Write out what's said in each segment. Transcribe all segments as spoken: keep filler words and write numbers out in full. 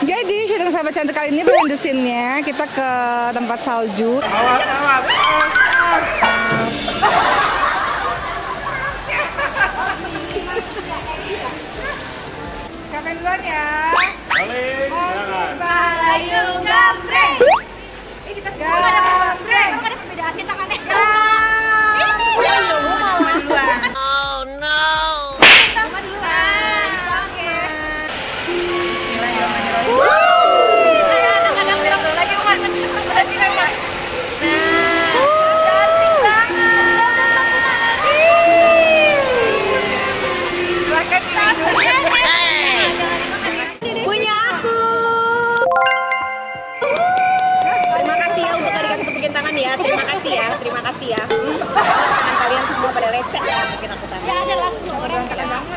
Jadi syuting Sahabat Cantik kali ini behind the scene-nya kita ke tempat salju. Awas, awas. Siapa yang duluan ya? Paling, jangan. Payung gambreng. Eh kita semua ada gambreng. Emang ada perbedaan di tangannya? Ini lu mau duluan. Oh no. Sama duluan. Oke. Kadang-kadang bilang dulu lagi mau makan berarti kan Mas. Nah, cantik banget. Silakan punya aku. Terima kasih ya untuk adik-adik tepukin tangan ya. Terima kasih ya, terima kasih ya. Tangan kalian semua pada lecet ya bikin aku tangan. Ya ada lah sepuluh orang keren banget.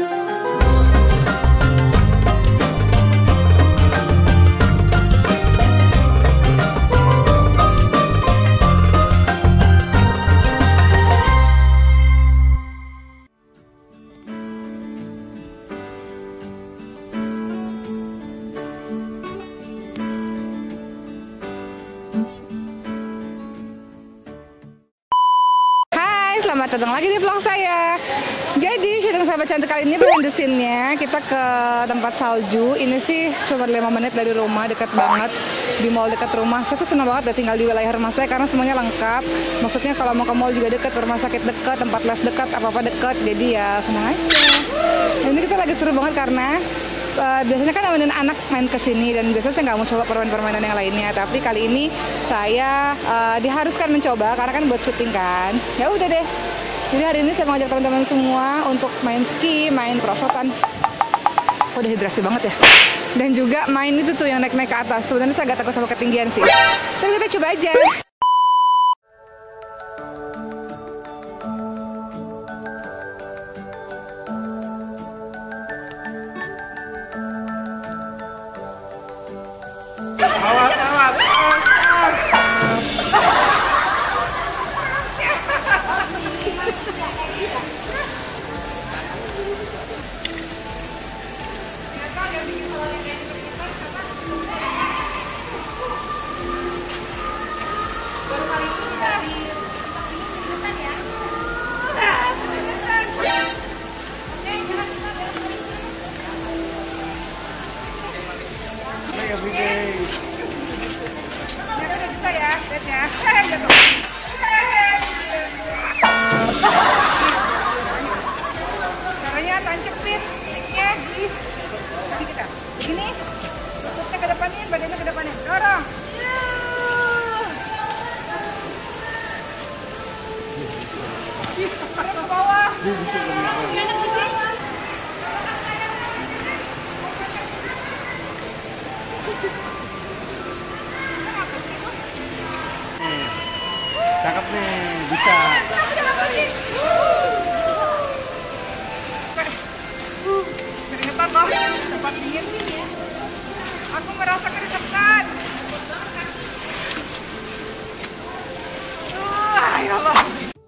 Selamat datang lagi di vlog saya. Jadi syuting Sahabat Cantik kali ini behind the scene-nya kita ke tempat salju. Ini sih cuma lima menit dari rumah, dekat banget, di mall dekat rumah. Saya tuh senang banget udah tinggal di wilayah rumah saya karena semuanya lengkap. Maksudnya kalau mau ke mall juga dekat, ke rumah sakit dekat, tempat les dekat, apa-apa dekat. Jadi ya senang aja. Dan ini kita lagi seru banget karena Uh, biasanya kan nemenin anak main ke sini dan biasanya saya nggak mau coba permainan-permainan yang lainnya, tapi kali ini saya uh, diharuskan mencoba karena kan buat syuting kan. Ya udah deh. Jadi hari ini saya mengajak teman-teman semua untuk main ski, main perosotan. Oh, dehidrasi banget ya. Dan juga main itu tuh yang naik-naik ke atas. Sebenarnya saya agak takut sama ketinggian sih. Tapi kita coba aja. Awas, awas. Caranya tancepin sticknya di kaki kita. Begini, tutupnya ke depannya, badannya ke depannya. Dorong. Dorong ke bawah. Cakep nih, bisa. Keringetan loh, tempat dingin. Aku merasa keringetan. Uh, ya Allah.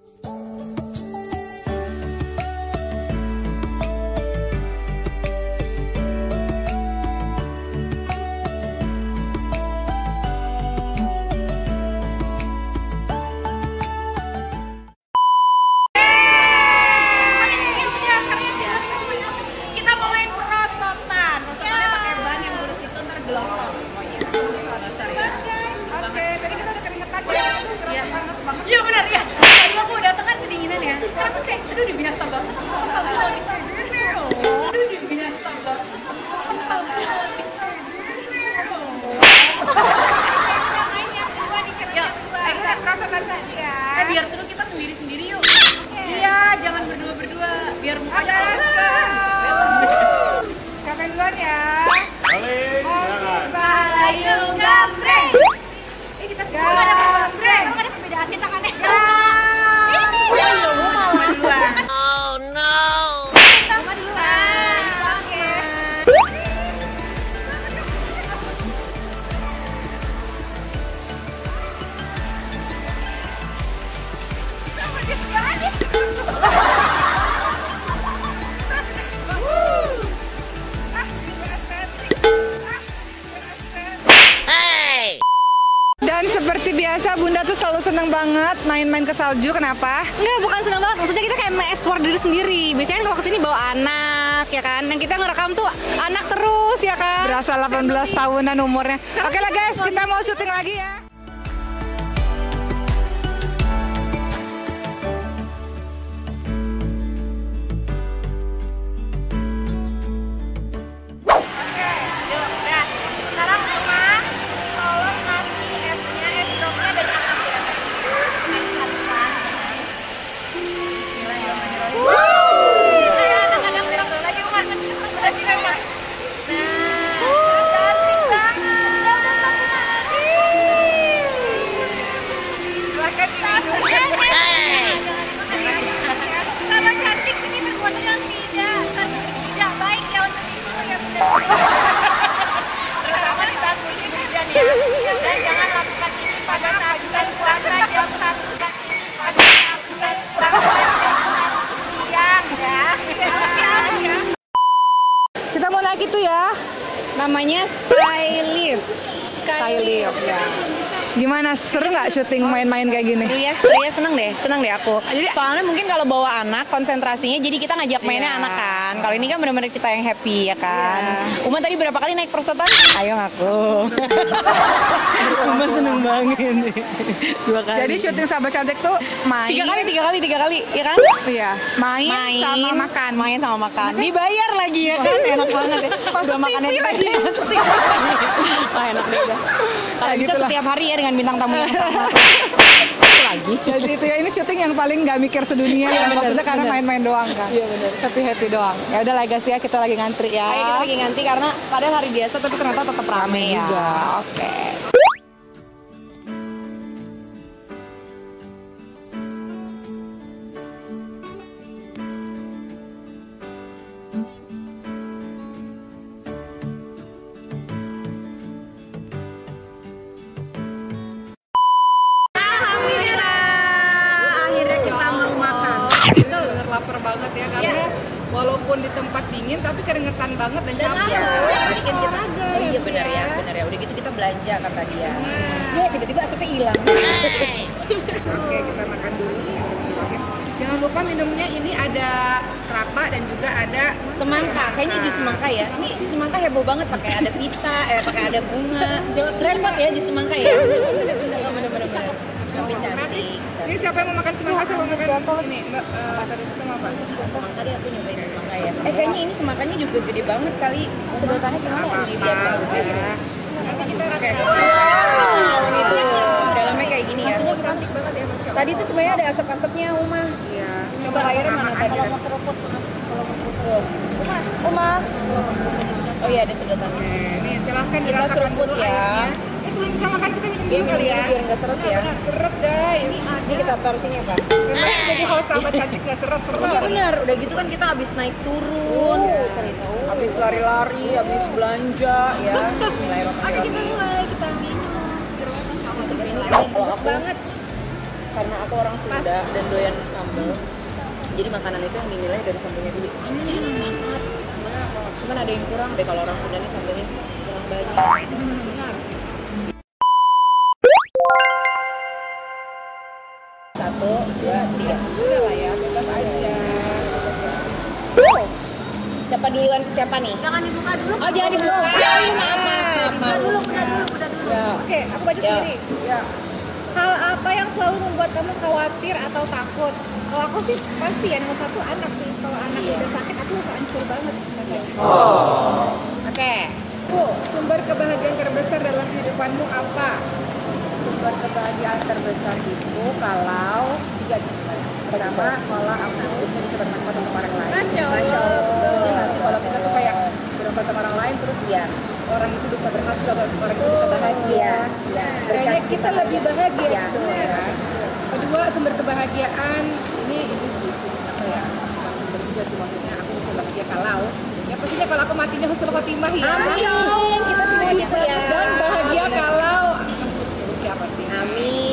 Iya benar ya. Tadi aku datang kan kedinginan ya. Sekarang aku kayak aduh biasa banget. Aduh biasa banget. Kita perosotan tadi ya. Eh biar seru kita sendiri-sendiri yuk. Iya, jangan berdua-berdua. Biar mukanya Siapa yang duluan ya? Paling, jangan. payung gambreng. Eh kita semua ada gambreng. Emang ada perbedaan di tangannya? Ini lu mau duluan. Oh no. Bunda tuh selalu seneng banget main-main ke salju. Kenapa? Enggak, bukan senang banget. Maksudnya kita kayak mengeksplor diri sendiri. Biasanya kan kalau kesini bawa anak, ya kan. Yang kita ngerekam tuh anak terus, ya kan. Berasa delapan belas tahunan umurnya. Oke lah guys, kita mau syuting lagi ya. Kita mau naik itu ya. Namanya Skylift. Skylift ya. Gimana, seru nggak syuting main-main kayak gini? Seru ya, seru ya, seneng deh, seneng deh aku. Jadi, soalnya mungkin kalau bawa anak konsentrasinya, jadi kita ngajak mainnya Iya. anak kan. Kalau ini kan benar-benar kita yang happy ya kan. Iya. Uma tadi berapa kali naik prosotan? Ayo ngaku. Uma seneng banget nih. Dua kali. Jadi syuting Sahabat Cantik tuh main. tiga kali, tiga kali, tiga kali, ya kan? Iya, main, Main sama makan. main sama makan. Dibayar lagi ya kan, enak banget ya. Masuk Udah makannya T V lagi. Masuk T V. Wah, enak deh udah. Kalau bisa gitulah. setiap hari ya dengan bintang tamu yang sama. Itu lagi. Jadi itu ya, ini syuting yang paling nggak mikir sedunia ya, bener, maksudnya karena bener. main-main doang kan. Iya, bener. Happy-happy doang. Ya udah lah guys ya, kita lagi ngantri ya. Ayo kita lagi nganti karena padahal hari biasa tapi ternyata tetap rame ya. juga. Oke. Akhirnya kita mau makan. Itu bener lapar banget ya, karena walaupun di tempat dingin tapi keringetan banget dan capek. Tadi kan kita oh iya benar ya, benar ya. Udah gitu kita belanja kata dia. Ya tiba-tiba asapnya hilang. Oke, kita makan dulu. Jangan lupa minumnya ini ada kelapa dan juga ada Semangka, kayaknya di semangka ya. Ini di semangka heboh banget pakai ada pita, eh pakai ada bunga. Repot ya di semangka ya. Bener-bener. Tapi cantik. Ini siapa yang mau makan semangka sama makan ini? Mbak, eh, tadi itu sama apa? Semangka deh aku nyobain semangka ya. Eh kayaknya ini semangkanya juga gede banget kali. Sedotannya semangka yang dilihat tahu. Nanti kita pakai. Wow, gitu. Dalamnya kayak gini ya. Cantik banget ya, Masya Allah. Tadi tuh sebenarnya ada asap-asapnya, Uma. Iya. Coba layarnya mana tadi? Kalau mau seruput, kalau mau seruput. Uma, Uma. Oh iya ada sedotannya. Nih, silahkan Kita dirasakan seruput dulu ya. airnya. Eh, sebelum kita makan kita minum Biar dulu kali ya. biar nggak seret ya. Seret guys. Ini kita taruh sini apa? Memang jadi host Sahabat Cantik nggak seret seret. Iya benar, udah gitu kan kita habis naik turun, habis lari-lari, habis belanja ya. Bismillahirrahmanirrahim. Kita mulai, kita minum. Kalau aku banget karena aku orang Sunda dan doyan sambal, jadi makanan itu yang dinilai dari sambalnya dulu. Ini enak banget. Cuman, cuman ada yang kurang deh kalau orang Sunda nih sambalnya kurang banyak. Satu, dua, tiga. Udah lah ya, bebas aja. Siapa duluan ke siapa nih? Jangan dibuka dulu. Oh jangan dibuka. Oh, iya, maaf, maaf, maaf. Udah dulu, udah dulu, udah dulu. Ya. Oke, aku baca Ya. sendiri. Ya. Hal apa yang selalu membuat kamu khawatir atau takut? Kalau aku sih pasti ya nomor satu anak sih. Kalau anak Iya. udah sakit aku hancur banget. Oke. Bu, sumber kebahagiaan terbesar dalam kehidupanmu apa? Sumber kebahagiaan terbesar itu kalau tiga pertama malah aku itu bisa bermanfaat untuk orang lain. Masya Allah. Jadi masih kalau kita tuh kayak bermanfaat sama orang lain terus ya orang itu bisa berhasil, orang itu bisa bahagia. Ya, Kayaknya kita lebih bahagia ya, gitu ya kan. Kedua, sumber kebahagiaan ini itu sih apa ya? Bukan sumber juga sih, maksudnya aku bisa bahagia kalau ya pastinya kalau aku matinya husnul khotimah ya. Amin. Kita semua gitu ya. Dan bahagia kalau siapa sih? Amin.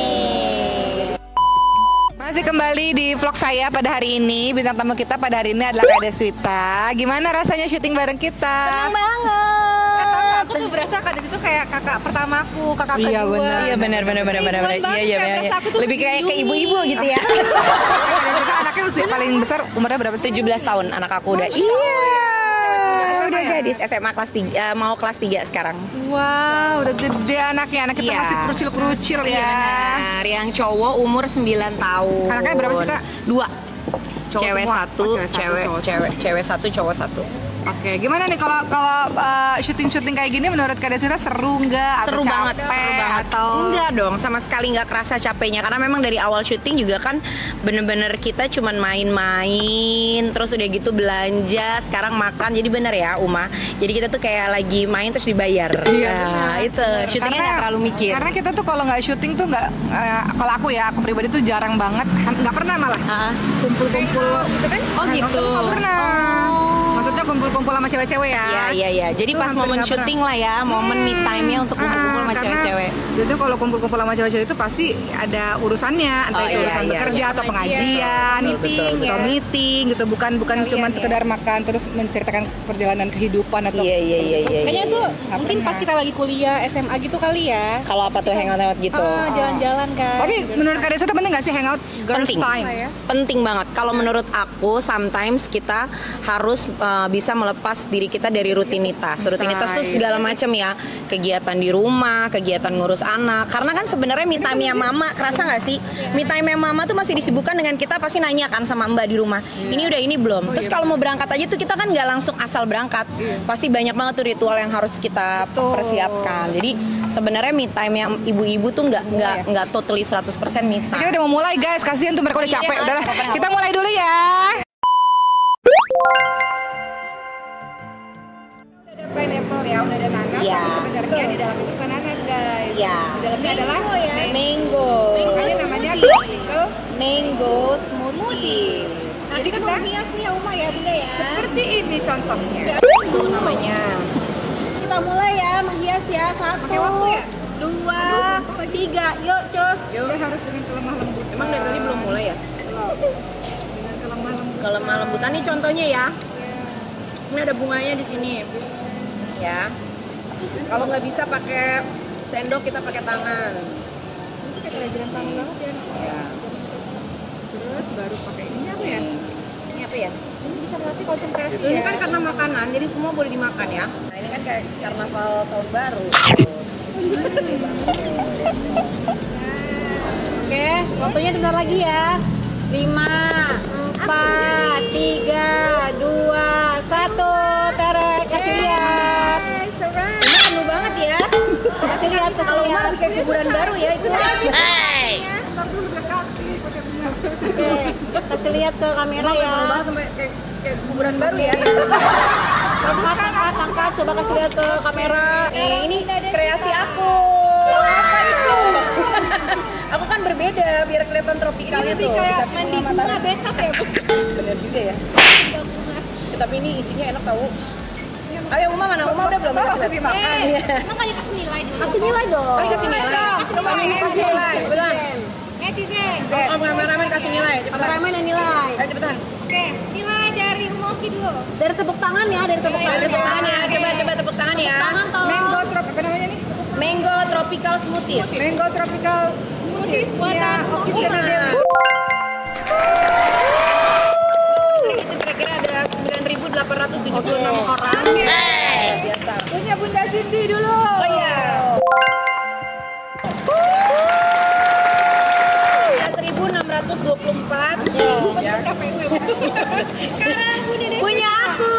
Masih kembali di vlog saya pada hari ini. Bintang tamu kita pada hari ini adalah Kak Deswita. Gimana rasanya syuting bareng kita? Senang banget. Aku tuh berasa Kak Des itu kayak kayak kakak pertamaku, kakak kedua. Iya benar. Iya benar benar benar benar. Genuine Iya banget iya kan, benar. rasa aku tuh Lebih kayak ke ibu-ibu gitu ya. Kita anaknya usia paling besar umurnya berapa sih? tujuh belas tahun anak aku udah. Iya. Udah gadis S M A kelas tiga, mau kelas tiga sekarang. Wow, udah gede anaknya. Anak kita Iya. masih kerucil-kerucil ya. Benar, yang cowok umur sembilan tahun. Anaknya berapa sih, Kak? Dua. Cowok Cewek semua? satu, Oh, cewek satu, cewek, cowok cewek, cewek satu, cowok satu. Oke, gimana nih kalau kalau uh, syuting-syuting kayak gini menurut Kak Desira seru nggak? Seru atau banget, capek, seru banget. Atau Enggak dong, sama sekali nggak kerasa capeknya karena memang dari awal syuting juga kan bener-bener kita cuman main-main, terus udah gitu belanja, sekarang makan, jadi bener ya Uma. Jadi kita tuh kayak lagi main terus dibayar. Iya, Nah, benar. itu syutingnya nggak terlalu mikir. Karena kita tuh kalau nggak syuting tuh nggak, eh, kalau aku ya, aku pribadi tuh jarang banget, ham- nggak pernah malah Ah, kumpul-kumpul gitu kan? Oh gitu. Nggak pernah. Maksudnya kumpul-kumpul sama cewek-cewek ya? Iya iya iya. Jadi Itu pas hampir momen nggak syuting lah ya, momen me time-nya untuk kumpul-kumpul Ah, sama karena cewek-cewek. Biasanya kalau kumpul-kumpul sama cewek-cewek itu pasti ada urusannya, entah Oh, itu iya, urusan iya, bekerja iya. atau pengajian, Betul, betul, betul, atau betul. meeting gitu, bukan bukan cuma sekedar makan terus menceritakan perjalanan kehidupan atau Iya iya iya iya. Kayaknya tuh Nggak mungkin pernah. pas kita lagi kuliah S M A gitu kali ya. Kalau apa tuh hangout-hangout gitu? Ah, jalan-jalan kan. Tapi menurut Kak Desa tuh penting nggak sih hangout girls Penting. time? Penting banget. Kalau menurut aku, sometimes kita harus uh, bisa melepas diri kita dari rutinitas. Rutinitas tuh iya. segala macam ya, kegiatan di rumah, kegiatan ngurus anak. Karena kan sebenarnya me time-nya mama, kerasa nggak sih? Me time-nya mama tuh masih disibukkan dengan kita pasti nanya kan sama mbak di rumah. Ini udah ini belum. Terus kalau mau berangkat aja tuh kita kan nggak langsung asal berangkat. Pasti banyak banget tuh ritual yang harus kita Betul. persiapkan. Jadi sebenarnya me time-nya ibu-ibu tuh nggak nggak nggak totally seratus persen me time. Kita udah mau mulai guys, kasihan tuh mereka udah Iya, capek. iya, Udahlah, apa-apa. kita mulai dulu ya. Udah ada pineapple ya, udah ada nanas. Iya. Tapi sebenarnya di dalam itu bukan nanas guys. Iya. Di dalamnya adalah Mango. makanya namanya tropical. Mango smoothie. Jadi kita Hias nih ya Uma ya Bunda ya. seperti ini contohnya. Itu namanya. Kita mulai ya menghias ya. Satu, Pakai waktu ya? dua, tiga. Yuk cus. Kita harus dengan kelemah lembut. Emang dari tadi belum mulai ya? Dengan kelemah lembut. Kelemah lembutan nih contohnya ya. Ini ada bunganya di sini. Ya. Kalau nggak bisa pakai sendok kita pakai tangan. Itu kayak kerajinan tangan banget ya. Ya. Terus baru pakai ini apa ya? Ini apa ya? Ini bisa melatih konsentrasi Ini ya. kan karena makanan, jadi semua boleh dimakan ya. Nah ini kan kayak karnaval tahun baru. Oke, waktunya bentar lagi ya. Lima, Empat, tiga, dua, satu. Terek, kasih lihat. ini penuh banget ya. Kasih lihat, kasih Kalau lihat. mau kayak kuburan baru ya itu. Oke, kasih lihat ke kamera ya. Banget sampai kayak, kayak kuburan baru ya. Angkat, angkat, angkat. Coba kasih lihat ke kamera. Eh, ini kreasi aku. Apa itu? Aku kan berbeda biar kelihatan tropikalnya tuh. kayak Dikasih mandi bunga bunga matahari. betah ya. Bener juga ya. Ya, tapi ini isinya enak tahu. Ayo Uma mana? Uma udah belum? Udah belum? Iya. Emang kan dikasih nilai dulu. Kasih nilai dong. Kasih nilai. Coba ini kasih nilai. Cepetan. Netizen. Om kameramen kasih nilai. Cepetan. Kameramen yang nilai. Ayo cepetan. Oke, nilai dari Umoki dulu. Dari tepuk tangan ya, dari tepuk tangan. Tepuk tangan ya. Coba coba tepuk tangan ya. Tangan tolong. Mango trop apa namanya nih? Mango tropical smoothies. Mango tropical smoothies punya Oki Senadel. Itu kira-kira ada sembilan ribu delapan ratus tujuh puluh enam orang. Biasa. Punya Bunda Cindy dulu. Oh iya. seribu enam ratus dua puluh empat. Ya. Punya aku.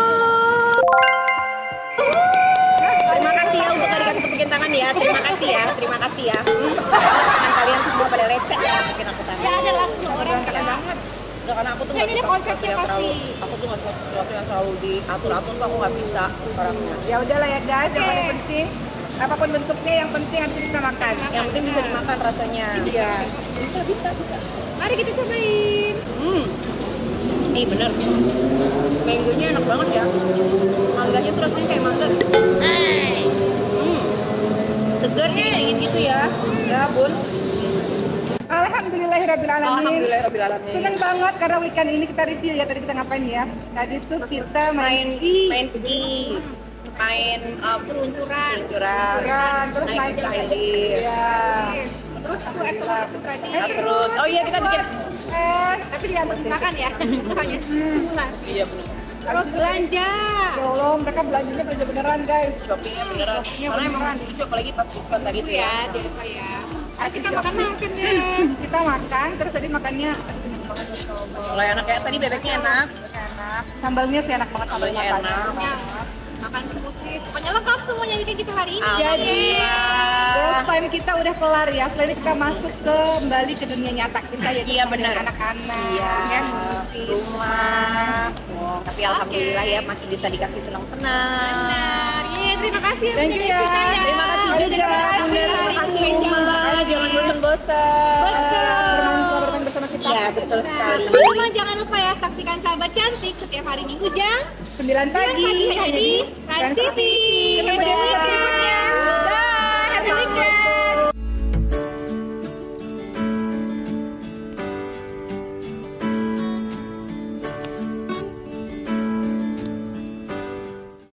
Terima kasih ya untuk kalian tepukin tangan ya. Terima kasih ya. Terima kasih ya. Tangan kalian semua pada lecet ya bikin aku tangan. Ya, adalah sepuluh orang ya. Udah, karena aku tuh Kayaknya nggak ini suka konsepnya sesuatu yang pasti. terlalu- aku tuh nggak suka sesuatu yang selalu diatur-atur tuh aku nggak bisa orangnya. Ya udahlah ya guys, yang paling penting apapun bentuknya yang penting harus kita makan. Yang penting bisa dimakan rasanya. Iya. Bisa bisa bisa. Mari kita cobain. Hmm. Ih bener. Mangonya enak banget ya. Mangganya tuh rasanya kayak mangga. Hmm. Segar dingin gitu ya. Ya bun. Alhamdulillahirrahmanirrahim. Alhamdulillahirobbilalamin. Seneng banget karena weekend ini kita review ya, tadi kita ngapain ya? Tadi tuh kita main Main ski, main ski. Main um, peluncuran. Peluncuran. Kan, terus naik sekali. Iya. Terus aku esok tadi. Terus, oh iya kita bikin. Eh, tapi diantar makan ya. Makanya. Iya benar. Terus belanja. Ya Allah, mereka belanjanya belanja beneran guys. Shoppingnya beneran. Karena emang lucu apalagi pas diskon tadi tuh ya. Ya, biasa ya. Ah, kita makan makan deh. Kita makan, terus tadi makannya Kalau enak kayak tadi bebeknya enak. enak. Sambalnya sih enak banget, sambal Sambalnya makan. enak. Makan smoothie. Pokoknya lengkap semuanya bikin kita hari ini. Jadi, first time kita udah kelar ya. Setelah ini kita masuk ke kembali ke dunia nyata kita ya. Iya, benar. Anak-anak. Iya. Ya, ngurusin Rumah. Oh, tapi alhamdulillah ya masih bisa dikasih senang-senang. Nah, iya, terima kasih. Thank you ya. Terima kasih juga. Terima Bunda. Terima kasih Rumah. Jangan bosan-bosan. Bermain bermain bersama kita. Iya, betul Nah, sekali. teman-teman jangan lupa ya saksikan Sahabat Cantik setiap hari Minggu jam sembilan pagi hanya di Trans T V. Trans T V. Dadah.